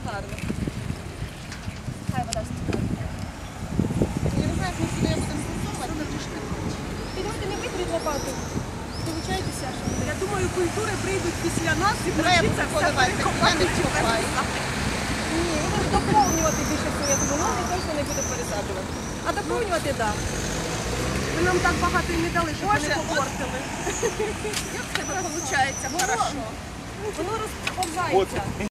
Гарно. Хай вода стікає. Я не знаю, як ми сюди будемо стосовувати. Підходьте, не витріть лопату. Долучайтеся. Я думаю, культури прийдуть після нас і навчиться все перекопати. Ні, вони доповнювати більше всього, я думаю, ну, точно не буде пересаджувати. А доповнювати, так. Ви нам так багато і не дали, щоб вони попортили. Як в тебе виходить? Хорошо. Воно розповзається.